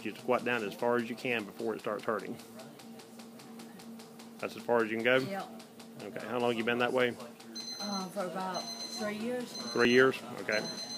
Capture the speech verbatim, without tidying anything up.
want you to squat down as far as you can before it starts hurting. That's as far as you can go? Yep. Okay. How long have you been that way? Uh, for about three years. Three years? Okay.